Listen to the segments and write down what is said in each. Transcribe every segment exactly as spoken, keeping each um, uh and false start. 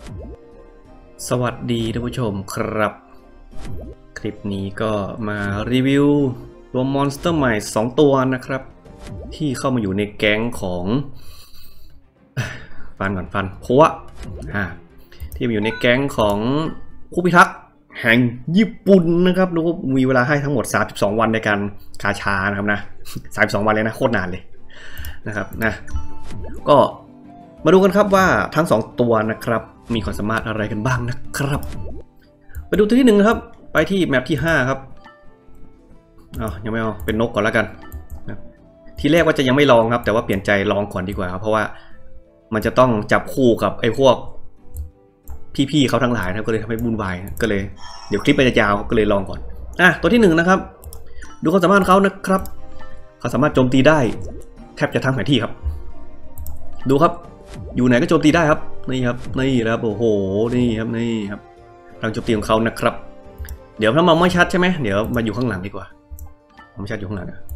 สวัสดีท่านผู้ชมครับคลิปนี้ก็มารีวิวตัวมอนสเตอร์ใหม่สองตัวนะครับที่เข้ามาอยู่ในแก๊งของฟันก่อนฟันเพราะว่าที่มาอยู่ในแก๊งของผู้พิทักษ์แห่งญี่ปุ่นนะครับดูมีเวลาให้ทั้งหมดสามสิบสองวันในการกาชานะครับนะสามสิบสองวันเลยนะโคตรนานเลยนะครับนะก็มาดูกันครับว่าทั้งสองตัวนะครับมีความสามารถอะไรกันบ้างนะครับไปดูตัวที่หนึ่งนะครับไปที่แมปที่ห้าครับอ๋อยังไม่เอาเป็นนกก่อนแล้วกันนะทีแรกว่าจะยังไม่ลองครับแต่ว่าเปลี่ยนใจลองก่อนดีกว่าครับเพราะว่ามันจะต้องจับคู่กับไอ้พวกพี่ๆเขาทั้งหลายนะก็เลยทำให้วุ่นวายก็เลยเดี๋ยวคลิปมันจะยาวก็เลยลองก่อนอ่ะตัวที่หนึ่งนะครับดูความสามารถเขานะครับเขาสามารถโจมตีได้แทบจะทั้งแผนที่ครับดูครับอยู่ไหนก็โจมตีได้ครับนี่ครับนี่ครับโอ้โหนี่ครับนี่ครับทางโจมตีของเขานะครับเดี๋ยวถ้ามองไม่ชัดใช่ไหมเดี๋ยวมาอยู่ข้างหลังดีกว่าไม่ชัดอยู่ข้างหลังนะ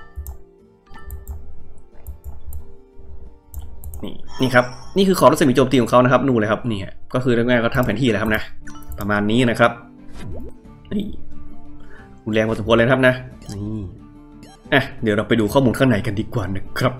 นี่นี่ครับนี่คือขอบรัศมีโจมตีของเขานะครับนู่นเลยครับนี่ก็คือง่ายๆก็ทั้งแผนที่เลยครับนะประมาณนี้นะครับนี่รุนแรงพอสมควรเลยครับนะนี่อ่ะเดี๋ยวเราไปดูข้อมูลข้างในกันดีกว่านะครับ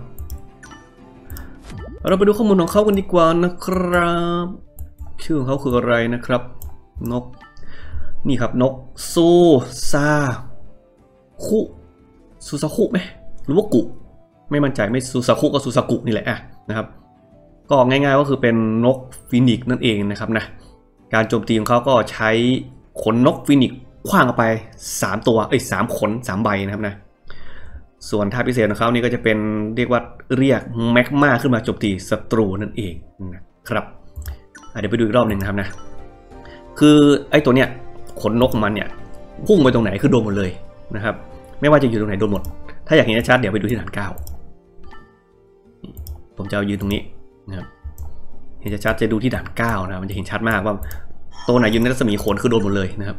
เราไปดูข้อมูลของเขากันดีกว่านะครับชื่อของเขาคืออะไรนะครับนกนี่ครับนกซูซาคุซูซาคุไหมหรือว่ากุไม่มั่นใจไม่ซูซาคุก็ซูซากุนี่แหละอ่ะนะครับก็ง่ายๆก็คือเป็นนกฟีนิกซ์นั่นเองนะครับนะการโจมตีของเขาก็ใช้ขนนกฟีนิกซ์ขว้างออกไปสามตัวเอ้ยสามขนสามใบนะครับนะส่วนท่าพิเศษของเขานี่ก็จะเป็นเรียกว่าเรียกแมกมาขึ้นมาโจมตีศัตรูนั่นเองนะครับเดี๋ยวไปดูอีกรอบหนึ่งนะครับนะคือไอ้ตัวเนี้ยขนนกของมันเนี่ยพุ่งไปตรงไหนคือโดนหมดเลยนะครับไม่ว่าจะอยู่ตรงไหนโดนหมดถ้าอยากเห็นชัดเดี๋ยวไปดูที่ด่านเก้าผมจะเอายืนตรงนี้นะครับเห็นชัดจะดูที่ด่านเก้านะมันจะเห็นชัดมากว่าตัวไหนอยู่ในรัศมีขนคือโดนหมดเลยนะครับ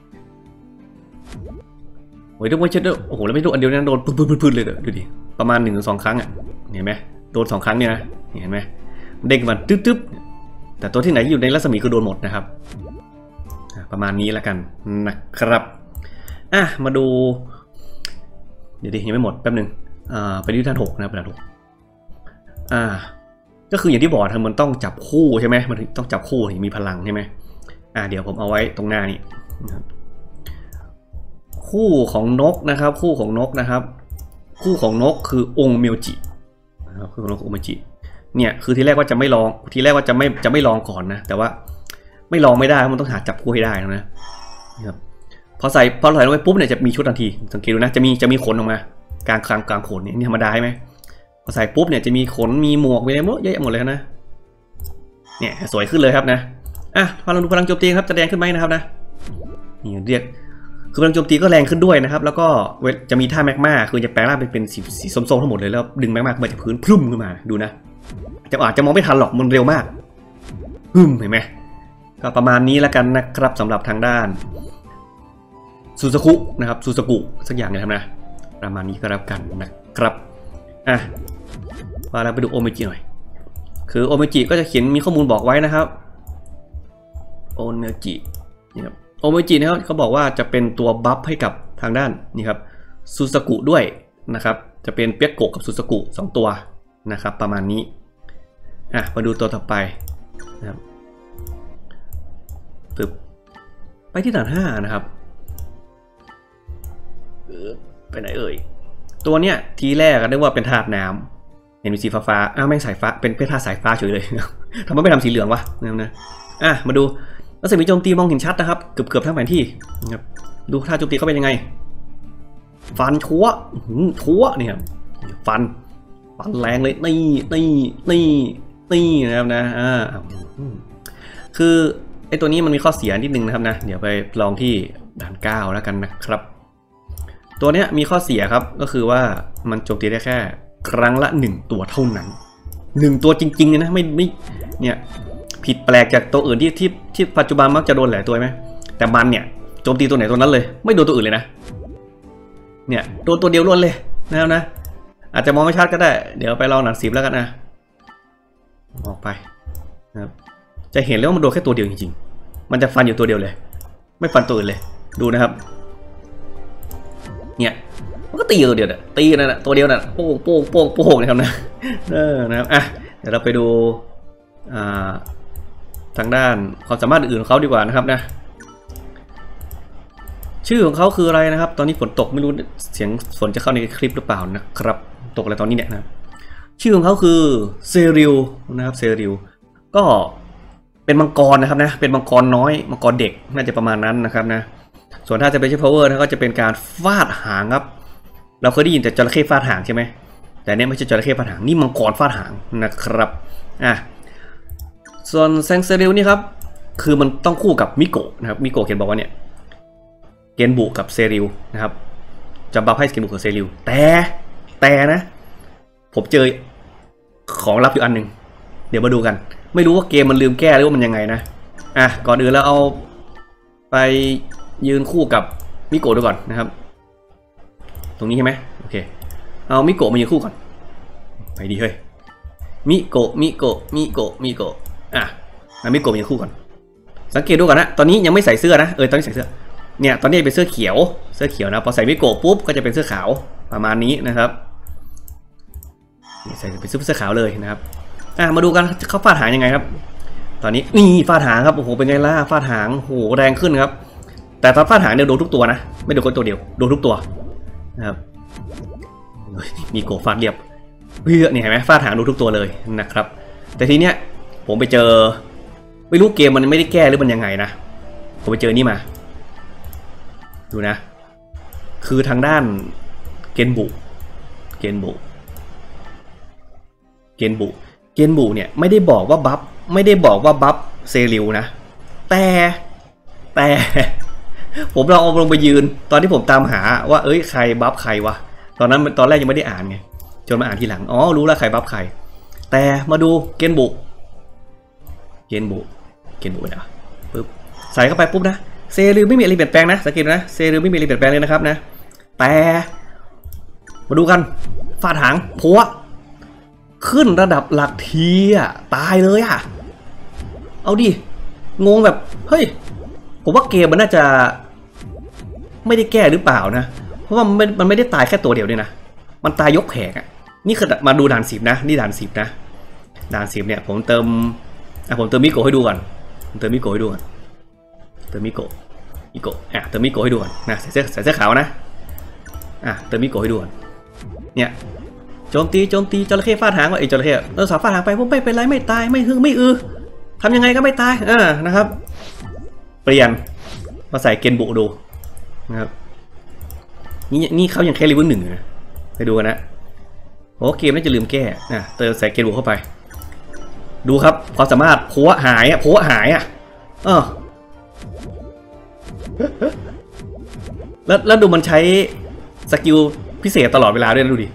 โอ้ยทุกคนเช็ดด้วยโอ้โหแล้วไม่โดนอันเดียวนั้นโดนพื้นๆเลยดูดิประมาณหนึ่งถึงสองครั้งอ่ะเห็นไหมโดนสองครั้งเนี่ยนะเห็นไหมเด้งมันตึ๊บๆแต่ตัวที่ไหนอยู่ในรัศมีคือโดนหมดนะครับประมาณนี้แล้วกันนะครับอ่ะมาดูเดี๋ยวดิยังไม่หมดแป๊บนึงอ่าไปที่ท่านหกนะไปท่านหกอ่าก็คืออย่างที่บอกมันต้องจับคู่ใช่ไหมมันต้องจับคู่ถึงมีพลังใช่ไหมอ่าเดี๋ยวผมเอาไว้ตรงหน้านี่คู่ของนกนะครับคู่ของนกนะครับคู่ของนกคือองค์เมียวจินะครับคือนกองค์เมียวจิเนี่ยคือทีแรกว่าจะไม่ลองทีแรกว่าจะไม่จะไม่ลองก่อนนะแต่ว่าไม่ลองไม่ได้มันต้องหาจับคู่ให้ได้นะครับพอใส่พอใส่ลงไปปุ๊บเนี่ยจะมีชุดทันทีสังเกตดูนะจะมีจะมีขนออกมากลางกลางกลางขนเนี่ยนี่ธรรมดาใช่ไหมพอใส่ปุ๊บเนี่ยจะมีขนมีหมวกมีอะไรหมดเยอะหมดเลยนะเนี่ยสวยขึ้นเลยครับนะอ่ะพอเราดูพลังโจมตีครับจะแดงขึ้นไหมนะครับนะนี่เรียกคือพลังโจมตีก็แรงขึ้นด้วยนะครับแล้วก็จะมีท่าแมกมาคือจะแปลงร่างเป็นเป็นสีสีส้มๆทั้งหมดเลยแล้วดึงแมกมาขึ้นมาจากพื้นพุ่มขึ้นมาดูนะจะอาจจะมองไม่ทันหรอกมันเร็วมากฮึ่มเห็นไหมก็ประมาณนี้แล้วกันนะครับสำหรับทางด้านซูซาคุนะครับซูซากุสักอย่างนะครับนะประมาณนี้ก็แล้วกันนะครับอ่ะมาเราไปดูโอเมจิหน่อยคือโอเมจิก็จะเขียนมีข้อมูลบอกไว้นะครับโอเมจินี่ครับโอเมจินะครับเขาบอกว่าจะเป็นตัวบัฟให้กับทางด้านนี่ครับซูซากุด้วยนะครับจะเป็นเปียกโกะกับซูซากุสองตัวนะครับประมาณนี้อ่ะมาดูตัวต่อไปนะครับตึบไปที่ด่านห้านะครับไปไหนเอ่ยตัวเนี้ยทีแรกก็นึกว่าเป็นธาตุน้ำเห็นมีสีฟ้าๆอ้าวไม่สายฟ้าเป็นเป็นธาตุสายฟ้าเฉยเลยทำไมไม่ทำสีเหลืองวะนะนะอ่ะมาดูรัศมีโจมตีมองเห็นชัดนะครับเกือบเกือบทั้งแผนที่นะครับดูท่าโจมตีเขาเป็นยังไงฟันชั่วชั่วเนี่ยฟันฟันแรงเลยนี่นี่นี่นี่นะครับนะอ่าคือไอตัวนี้มันมีข้อเสียนิดนึงนะครับนะเดี๋ยวไปลองที่ด่านเก้าแล้วกันนะครับตัวเนี้ยมีข้อเสียครับก็คือว่ามันโจมตีได้แค่ครั้งละหนึ่งตัวเท่านั้นหนึ่งตัวจริงๆเลยนะไม่ไม่เนี่ยผิดแปลกจากตัวอื่นที่ที่ที่ปัจจุบันมักจะโดนหลายตัวไหมแต่มันเนี่ยโจมตีตัวไหนตัวนั้นเลยไม่โดนตัวอื่นเลยนะเนี่ยโดนตัวเดียวล้วนเลยนะครับนะอาจจะมองไม่ชัดก็ได้เดี๋ยวไปลองหนังสีแล้วกันนะออกไปนะครับจะเห็นเลยว่ามันโดนแค่ตัวเดียวจริงๆมันจะฟันอยู่ตัวเดียวเลยไม่ฟันตัวอื่นเลยดูนะครับเนี่ยมันก็ตีตัวเดียวเนี่ยตีนั่นแหละตัวเดียวน่ะโป้งโป้งโป้งโป้งนะครับนะเออนะครับอ่ะเดี๋ยวเราไปดูอ่าทางด้านความสามารถอื่นของเขาดีกว่านะครับนะชื่อของเขาคืออะไรนะครับตอนนี้ฝนตกไม่รู้เสียงฝนจะเข้าในคลิปหรือเปล่านะครับตกอะไรตอนนี้เนี่ยนะชื่อของเขาคือเซริลนะครับเซริลก็เป็นมังกรนะครับนะเป็นมังกรน้อยมังกรเด็กน่าจะประมาณนั้นนะครับนะส่วนถ้าจะเป็นชื่อ power นะก็จะเป็นการฟาดหางครับเราเคยได้ยินแต่จระเข้ฟาดหางใช่ไหมแต่เนี่ยไม่ใช่จระเข้ฟาดหางนี่มังกรฟาดหางนะครับอ่ะส่วนแซงเซริลนี่ครับคือมันต้องคู่กับมิโกะนะครับมิโกะเขียนบอกว่าเนี่ยเกนบุกับเซริลนะครับจะบัฟให้เกนบุกับเซริลแต่แต่นะผมเจอของลับอยู่อันหนึ่งเดี๋ยวมาดูกันไม่รู้ว่าเกมมันลืมแก้หรือว่ามันยังไงนะอ่ะก่อนอื่นเราเอาไปยืนคู่กับมิโกะดูก่อนนะครับตรงนี้ใช่ไหมโอเคเอามิโกะมายืนคู่ก่อนไปดีเฮ้ยมิโกะมิโกะมิโกะมิโกะอ่ะมิโกะมายืนคู่ก่อนสังเกตดูก่อนนะตอนนี้ยังไม่ใส่เสื้อนะเออตอนนี้ใส่เสื้อเนี่ยตอนนี้เป็นเสื้อเขียวเสื้อเขียวนะพอใส่มิโกะปุ๊บก็จะเป็นเสื้อขาวประมาณนี้นะครับใส่เป็นเสื้อขาวเลยนะครับอ่ะมาดูกันเขาฟาดหางยังไงครับตอนนี้นี่ฟาดหางครับโอ้โหเป็นไงล่ะฟาดหางโอ้โหแรงขึ้นครับแต่ตอนฟาดหางเนี่ยโดนทุกตัวนะไม่โดนคนตัวเดียวโดนทุกตัวนะครับมีโกฟาดเรียบเพื่อนี่เห็นไหมฟาดหางโดนทุกตัวเลยนะครับแต่ทีเนี้ยผมไปเจอไม่รู้เกมมันไม่ได้แก้หรือมันยังไงนะผมไปเจอนี่มาดูนะคือทางด้านเกนบุเกนบุเกนบุเกนบุเนี่ยไม่ได้บอกว่าบัฟไม่ได้บอกว่าบัฟเซริลนะแต่แต่ผมลองเอาลงไปยืนตอนที่ผมตามหาว่าเอ้ยใครบัฟใครวะตอนนั้นตอนแรกยังไม่ได้อ่านไงจนมาอ่านทีหลังอ๋อรู้แล้วใครบัฟใครแต่มาดูเกนบุเกนบุเกนบุนะปึ๊บใส่เข้าไปปุ๊บนะเซริลไม่มีอะไรเปลี่ยนแปลงนะสังเกตนะเซริลไม่มีอะไรเปลี่ยนแปลงเลยนะครับนะแต่มาดูกันฟาดหางพัวขึ้นระดับหลักทีอ่ะตายเลยอ่ะเอาดิงงแบบเฮ้ยผมว่าเกมมันน่าจะไม่ได้แก้หรือเปล่านะเพราะว่ามันมันไม่ได้ตายแค่ตัวเดียวด้วยนะมันตายยกแผงอ่ะนี่คือมาดูด่านสิบนะนี่ด่านสิบนะด่านสิบเนี่ยผมเติมอ่ะผมเติมมิโกะให้ดูก่อนผมเติมมิโกะให้ดูก่อนเติมมิโกะมิโกะอ่ะเติมมิโกะให้ดูก่อนนะใส่เสื้อใส่เสื้อขาวนะอ่ะเติมมิโกะให้ดูก่อนเนี่ยโจมตีโจมตีจระเข้ฟาดหางว่าไอ้จระเข้เราสาวฟาดหางไปผมไม่เป็นไรไม่ตายไม่ฮึ่งไม่อือทำยังไงก็ไม่ตายอ่านะครับเปลี่ยนมาใส่เกนบุดูนะครับนี่นี่เขายังแค่เลเวลหนึ่งนะไปดูกันนะโอ้เกมน่าจะลืมแก้นะเติมใส่เกนบุเข้าไปดูครับความสามารถโผล่หายอ่ะโผล่หายอ่ะเออแล้วแล้วดูมันใช้สกิลพิเศษตลอดเวลาด้วยดูดิ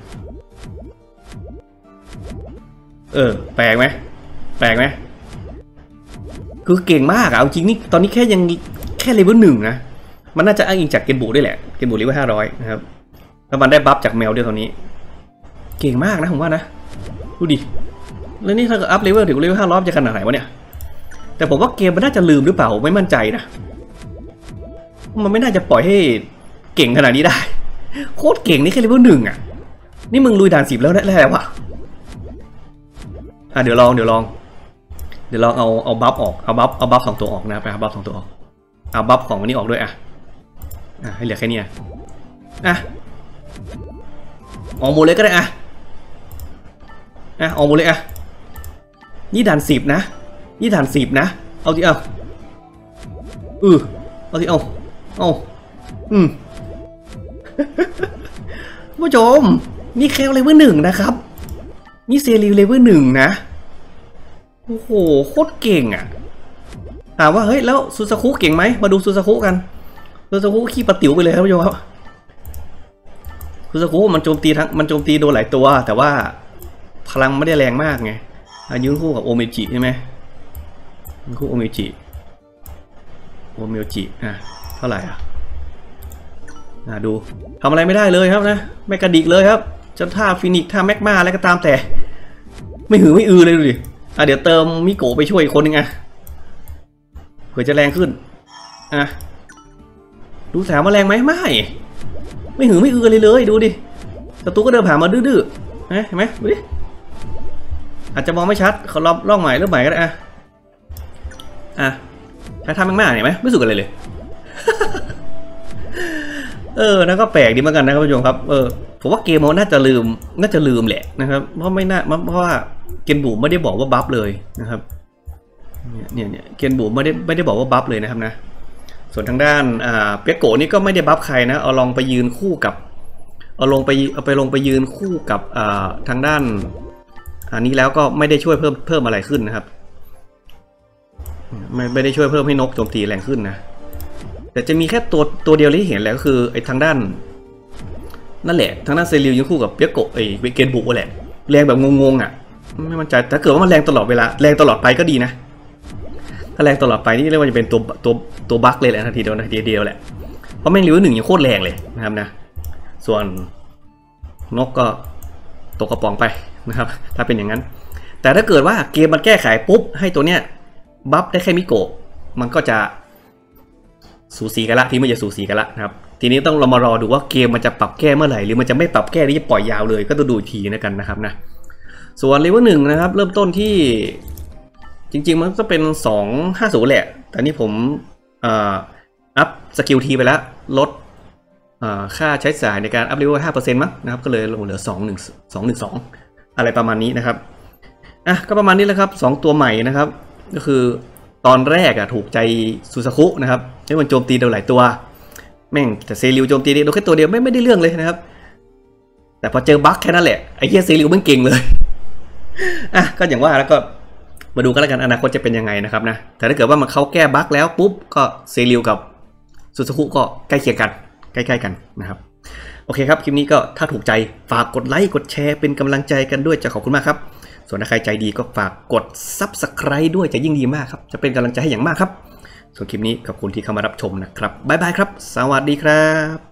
เออแปลกไหมแปลกไหมคือเก่งมากอะเอาจริงนี่ตอนนี้แค่ยังแค่เลเวลหนึ่งนะมันน่าจะอ้างอิงจากเกนบุด้วยแหละเกนบุเลเวลห้าร้อยนะครับแล้วมันได้บัฟจากแมวด้วยตอนนี้เก่งมากนะผมว่านะดูดิแล้วนี่ถ้าเกิดอัพเลเวลถึงเลเวลห้าร้อยจะขนาดไหนวะเนี่ยแต่ผมว่าเกมมันน่าจะลืมหรือเปล่าไม่มั่นใจนะมันไม่น่าจะปล่อยให้เก่งขนาดนี้ได้โคตรเก่งนี่แค่เลเวลหนึ่งอะนี่มึงลุยด่านสิบแล้วได้แล้ววะอ่ะเดี๋ยวลองเดี๋ยวลองเดี๋ยวลองเอาเอาบัฟออกเอาบัฟเอาบัฟสองตัวออกนะไปเอาบัฟสองตัวออกเอาบัฟของอันนี้ออกด้วยอ่ะอ่ะให้เหลือแค่นี้อ่ะอ่ะออกหมดเลยก็ได้อ่ะอ่ะออกหมดเลยอ่ะนี่ด่านสิบนะนี่ด่านสิบนะเอาที่เอาเออเอาที่เอาเอาอืมผู้ชมนี่แค่เลเวลหนึ่งนะครับนี่เซริลเลเวลหนึ่งนะโอ้โหโคตรเก่งอ่ะถามว่าเฮ้ยแล้วซูซาคุเก่งไหมมาดูซูซาคุกันซูซาคุขี้ปะติ๋วไปเลยครับผู้ชมครับซูซาคุมันโจมตีทั้งมันโจมตีโดนหลายตัวแต่ว่าพลังไม่ได้แรงมากไงยืนคู่กับโอเมจิใช่ไหมยืนคู่โอเมจิโอเมจิอ่ะเท่าไหร่อ่ะอ่ะดูทำอะไรไม่ได้เลยครับนะไม่กระดิกเลยครับจนท่าฟินิกท่าแมกมาอะไรก็ตามแต่ไม่หือไม่อือเลยดูดิอ่ะเดี๋ยวเติมมิโกะไปช่วยอีกคนนึงอ่ะผื่อจะแรงขึ้นอ่ะดูแถวมาแรงไหมไม่ไม่หือไม่อือเลยเลยดูดิศัตรูก็เดินผ่านมาดื้อๆเห็นไหมดูดิอาจจะมองไม่ชัดเขาล็อบล่องใหม่เริ่มใหม่ก็ได้อ่ะอ่ะใช้ทำมากๆเห็นไหมไม่สุกกันเลยเลย เออแล้วก็แปลกดีเหมือนกันนะครับผู้ชมครับเออผมว่าเกมมันน่าจะลืมน่าจะลืมแหละนะครับเพราะไม่น่าเพราะว่าเกนบูไม่ได้บอกว่าบัฟเลยนะครับเนี่ยเนี่ยเกนบูไม่ได้ไม่ได้บอกว่าบัฟเลยนะครับนะส่วนทางด้านอ่าเปียโกนี่ก็ไม่ได้บัฟใครนะเอาลองไปยืนคู่กับเอาลงไปเอาไปลงไปยืนคู่กับอ่าทางด้านอันนี้แล้วก็ไม่ได้ช่วยเพิ่มเพิ่มอะไรขึ้นนะครับไม่ไม่ได้ช่วยเพิ่มให้นกโจมตีแรงขึ้นนะแต่จะมีแค่ตัวตัวเดียวที่เห็นแล้วก็คือไอ้ทางด้านนั่นแหละทางด้านเซริลยืนคู่กับเปียโกไอ้เกนบูแหละแรงแบบงงๆอ่ะไม่มั่นใจถ้าเกิดว่ามันแรงตลอดเวลาแรงตลอดไปก็ดีนะถ้าแรงตลอดไปนี่เรียกว่าจะเป็นตัวตัวตัวบั๊กเลยแหละนาทีเดียวนาทีเดียวแหละเพราะแม่งรีวิวหนึ่งยังโคตรแรงเลยนะครับนะส่วนนกก็ตกกระป๋องไปนะครับถ้าเป็นอย่างนั้นแต่ถ้าเกิดว่าเกมมันแก้ไขปุ๊บให้ตัวเนี้ยบัฟได้แค่มิโกะมันก็จะสูสีกันละที่มันจะสูสีกันละนะครับทีนี้ต้องเรามารอดูว่าเกมมันจะปรับแก้เมื่อไหร่หรือมันจะไม่ปรับแก้หรือจะปล่อยยาวเลยก็ต้องดูทีนะกันนะครับนะส่วนเลเวลหนึ่งนะครับเริ่มต้นที่จริงๆมันจะเป็นสองห้าศูนย์แหละแต่นี่ผมอัพสกิลทีไปแล้วลดค่าใช้จ่ายในการอัพเลเวลห้าเปอร์เซ็นต์มั้งนะครับก็เลยลงเหลือสองหนึ่งสองหนึ่งสองอะไรประมาณนี้นะครับอ่ะก็ประมาณนี้แหละครับสองตัวใหม่นะครับก็คือตอนแรกอะถูกใจซูซาคุนะครับให้มันโจมตีโดนหลายตัวแม่งแต่เซริวโจมตีโดนแค่ตัวเดียวไม่ไม่ได้เรื่องเลยนะครับแต่พอเจอบั๊กแค่นั้นแหละไอ้เหี้ยเซริวมันเก่งเลยอ่ะก็อย่างว่าแล้วก็มาดูกันแล้วกันอนาคตจะเป็นยังไงนะครับนะแต่ถ้าเกิดว่ามันเขาแก้บั๊กแล้วปุ๊บก็เซริวกับซูซาคุก็ใกล้เคียงกันใกล้ๆกันนะครับโอเคครับคลิปนี้ก็ถ้าถูกใจฝากกดไลค์กดแชร์เป็นกำลังใจกันด้วยจะขอบคุณมากครับส่วนถ้าใครใจดีก็ฝากกด ซับสไครบ์ ด้วยจะยิ่งดีมากครับจะเป็นกำลังใจให้อย่างมากครับส่วนคลิปนี้ขอบคุณที่เข้ามารับชมนะครับบ๊ายบายครับสวัสดีครับ